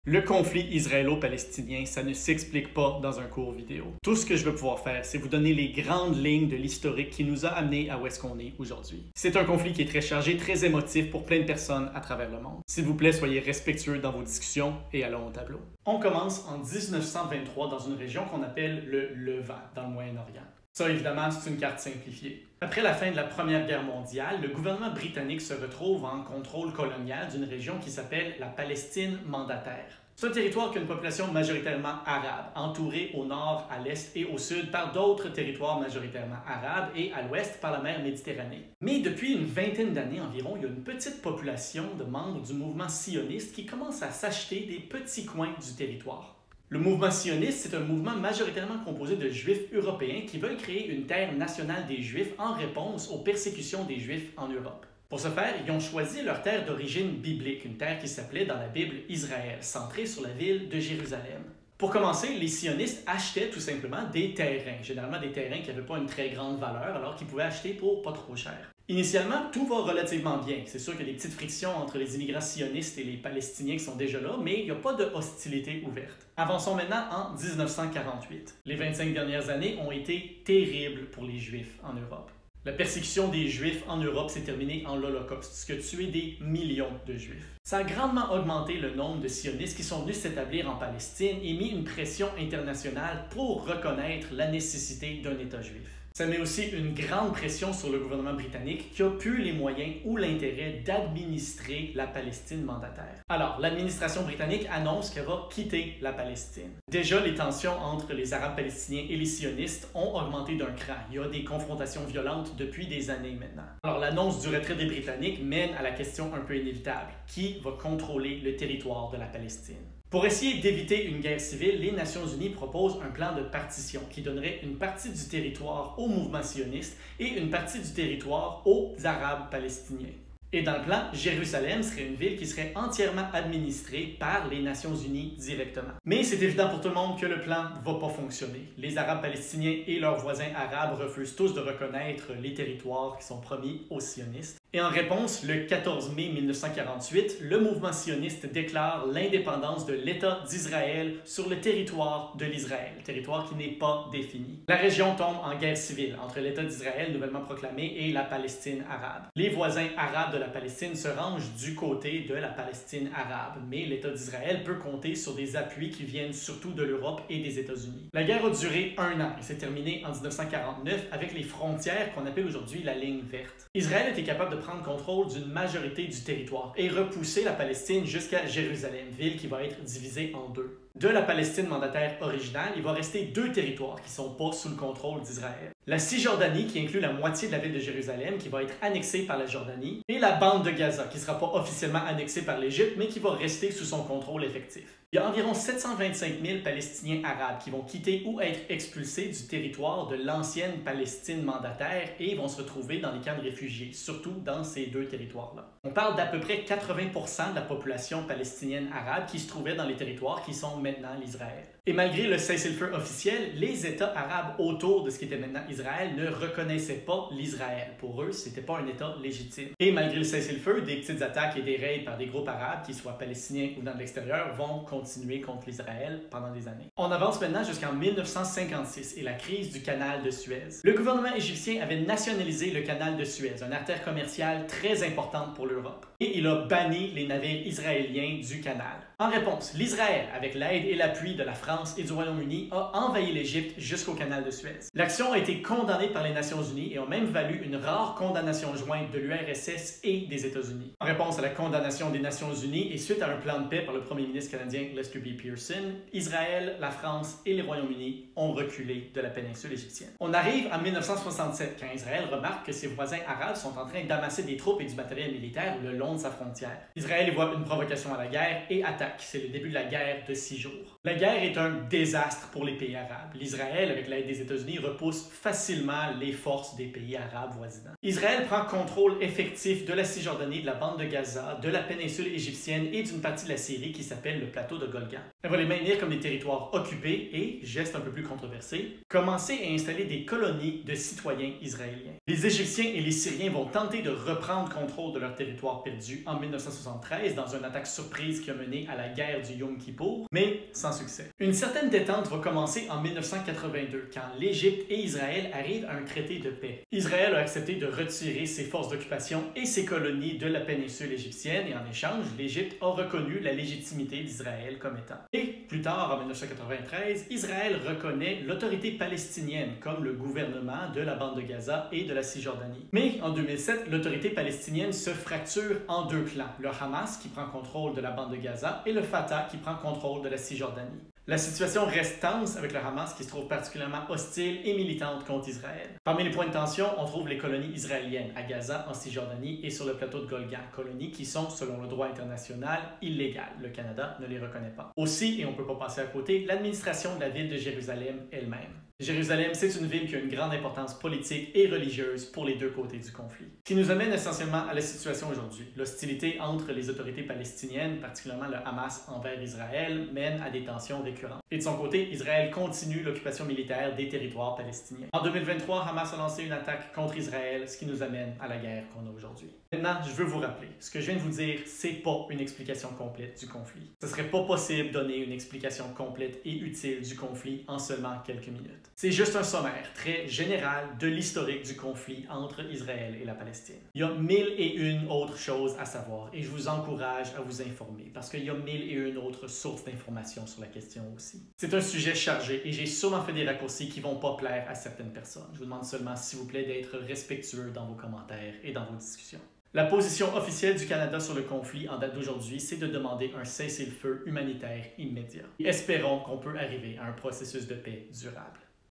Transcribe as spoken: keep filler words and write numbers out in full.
Le conflit israélo-palestinien, ça ne s'explique pas dans un court vidéo. Tout ce que je veux pouvoir faire, c'est vous donner les grandes lignes de l'historique qui nous a amenés à où est-ce qu'on est aujourd'hui. C'est un conflit qui est très chargé, très émotif pour plein de personnes à travers le monde. S'il vous plaît, soyez respectueux dans vos discussions et allons au tableau. On commence en dix-neuf cent vingt-trois dans une région qu'on appelle le Levant, dans le Moyen-Orient. Ça, évidemment, c'est une carte simplifiée. Après la fin de la Première Guerre mondiale, le gouvernement britannique se retrouve en contrôle colonial d'une région qui s'appelle la Palestine mandataire. C'est un territoire qui a une population majoritairement arabe, entourée au nord, à l'est et au sud par d'autres territoires majoritairement arabes et à l'ouest par la mer Méditerranée. Mais depuis une vingtaine d'années environ, il y a une petite population de membres du mouvement sioniste qui commence à s'acheter des petits coins du territoire. Le mouvement sioniste, c'est un mouvement majoritairement composé de juifs européens qui veulent créer une terre nationale des juifs en réponse aux persécutions des juifs en Europe. Pour ce faire, ils ont choisi leur terre d'origine biblique, une terre qui s'appelait dans la Bible Israël, centrée sur la ville de Jérusalem. Pour commencer, les sionistes achetaient tout simplement des terrains, généralement des terrains qui n'avaient pas une très grande valeur, alors qu'ils pouvaient acheter pour pas trop cher. Initialement, tout va relativement bien. C'est sûr qu'il y a des petites frictions entre les immigrants sionistes et les Palestiniens qui sont déjà là, mais il n'y a pas de hostilité ouverte. Avançons maintenant en dix-neuf cent quarante-huit. Les vingt-cinq dernières années ont été terribles pour les Juifs en Europe. La persécution des Juifs en Europe s'est terminée en l'Holocauste, ce qui a tué des millions de Juifs. Ça a grandement augmenté le nombre de sionistes qui sont venus s'établir en Palestine et mis une pression internationale pour reconnaître la nécessité d'un État juif. Ça met aussi une grande pression sur le gouvernement britannique qui a plus les moyens ou l'intérêt d'administrer la Palestine mandataire. Alors, l'administration britannique annonce qu'elle va quitter la Palestine. Déjà, les tensions entre les Arabes palestiniens et les sionistes ont augmenté d'un cran. Il y a des confrontations violentes depuis des années maintenant. Alors, l'annonce du retrait des Britanniques mène à la question un peu inévitable. Qui va contrôler le territoire de la Palestine? Pour essayer d'éviter une guerre civile, les Nations unies proposent un plan de partition qui donnerait une partie du territoire au mouvement sioniste et une partie du territoire aux Arabes palestiniens. Et dans le plan, Jérusalem serait une ville qui serait entièrement administrée par les Nations unies directement. Mais c'est évident pour tout le monde que le plan ne va pas fonctionner. Les Arabes palestiniens et leurs voisins arabes refusent tous de reconnaître les territoires qui sont promis aux sionistes. Et en réponse, le quatorze mai mille neuf cent quarante-huit, le mouvement sioniste déclare l'indépendance de l'État d'Israël sur le territoire de l'Israël, territoire qui n'est pas défini. La région tombe en guerre civile entre l'État d'Israël nouvellement proclamé et la Palestine arabe. Les voisins arabes de la Palestine se rangent du côté de la Palestine arabe, mais l'État d'Israël peut compter sur des appuis qui viennent surtout de l'Europe et des États-Unis. La guerre a duré un an et s'est terminée en dix-neuf cent quarante-neuf avec les frontières qu'on appelle aujourd'hui la ligne verte. Israël était capable de prendre contrôle d'une majorité du territoire et repousser la Palestine jusqu'à Jérusalem, ville qui va être divisée en deux. De la Palestine mandataire originale, il va rester deux territoires qui ne sont pas sous le contrôle d'Israël. La Cisjordanie, qui inclut la moitié de la ville de Jérusalem, qui va être annexée par la Jordanie, et la bande de Gaza, qui ne sera pas officiellement annexée par l'Égypte, mais qui va rester sous son contrôle effectif. Il y a environ sept cent vingt-cinq mille Palestiniens arabes qui vont quitter ou être expulsés du territoire de l'ancienne Palestine mandataire et vont se retrouver dans les camps de réfugiés, surtout dans ces deux territoires-là. On parle d'à peu près quatre-vingts pour cent de la population palestinienne arabe qui se trouvait dans les territoires qui sont maintenant l'Israël. Et malgré le cessez-le-feu officiel, les États arabes autour de ce qui était maintenant Israël ne reconnaissaient pas l'Israël. Pour eux, ce n'était pas un État légitime. Et malgré le cessez-le-feu, des petites attaques et des raids par des groupes arabes, qu'ils soient palestiniens ou dans l'extérieur, vont continuer contre l'Israël pendant des années. On avance maintenant jusqu'en mille neuf cent cinquante-six et la crise du canal de Suez. Le gouvernement égyptien avait nationalisé le canal de Suez, une artère commerciale très importante pour l'Europe. Et il a banni les navires israéliens du canal. En réponse, l'Israël, avec l'aide et l'appui de la France et du Royaume-Uni, a envahi l'Égypte jusqu'au canal de Suez. L'action a été condamnée par les Nations unies et a même valu une rare condamnation jointe de l'U R S S et des États-Unis. En réponse à la condamnation des Nations unies et suite à un plan de paix par le premier ministre canadien Lester B. Pearson, Israël, la France et les Royaumes-Unis ont reculé de la péninsule égyptienne. On arrive en mille neuf cent soixante-sept quand Israël remarque que ses voisins arabes sont en train d'amasser des troupes et du matériel militaire le long de sa frontière. Israël y voit une provocation à la guerre et attaque. C'est le début de la guerre de six jours. La guerre est un désastre pour les pays arabes. L'Israël, avec l'aide des États-Unis, repousse facilement les forces des pays arabes voisins. Israël prend contrôle effectif de la Cisjordanie, de la bande de Gaza, de la péninsule égyptienne et d'une partie de la Syrie qui s'appelle le plateau de Golgan. Elle va les maintenir comme des territoires occupés et, geste un peu plus controversé, commencer à installer des colonies de citoyens israéliens. Les Égyptiens et les Syriens vont tenter de reprendre contrôle de leur territoire perdu en mille neuf cent soixante-treize dans une attaque surprise qui a mené à la guerre du Yom Kippour, mais sans succès. Une certaine détente va commencer en mille neuf cent quatre-vingt-deux quand l'Égypte et Israël arrivent à un traité de paix. Israël a accepté de retirer ses forces d'occupation et ses colonies de la péninsule égyptienne et en échange, l'Égypte a reconnu la légitimité d'Israël comme État. Et plus tard, en mille neuf cent quatre-vingt-treize, Israël reconnaît l'autorité palestinienne comme le gouvernement de la bande de Gaza et de la Cisjordanie. Mais en deux mille sept, l'autorité palestinienne se fracture en deux clans, le Hamas qui prend contrôle de la bande de Gaza et le Fatah qui prend contrôle de la Cisjordanie. La situation reste tense avec le Hamas qui se trouve particulièrement hostile et militante contre Israël. Parmi les points de tension, on trouve les colonies israéliennes à Gaza, en Cisjordanie et sur le plateau de Golgan, colonies qui sont, selon le droit international, illégales. Le Canada ne les reconnaît pas. Aussi, et on ne peut pas passer à côté, l'administration de la ville de Jérusalem elle-même. Jérusalem, c'est une ville qui a une grande importance politique et religieuse pour les deux côtés du conflit. Ce qui nous amène essentiellement à la situation aujourd'hui. L'hostilité entre les autorités palestiniennes, particulièrement le Hamas envers Israël, mène à des tensions récurrentes. Et de son côté, Israël continue l'occupation militaire des territoires palestiniens. En deux mille vingt-trois, Hamas a lancé une attaque contre Israël, ce qui nous amène à la guerre qu'on a aujourd'hui. Maintenant, je veux vous rappeler, ce que je viens de vous dire, c'est pas une explication complète du conflit. Ce serait pas possible de donner une explication complète et utile du conflit en seulement quelques minutes. C'est juste un sommaire très général de l'historique du conflit entre Israël et la Palestine. Il y a mille et une autres choses à savoir et je vous encourage à vous informer parce qu'il y a mille et une autres sources d'informations sur la question aussi. C'est un sujet chargé et j'ai sûrement fait des raccourcis qui vont pas plaire à certaines personnes. Je vous demande seulement, s'il vous plaît, d'être respectueux dans vos commentaires et dans vos discussions. La position officielle du Canada sur le conflit en date d'aujourd'hui, c'est de demander un cessez-le-feu humanitaire immédiat. Et espérons qu'on peut arriver à un processus de paix durable.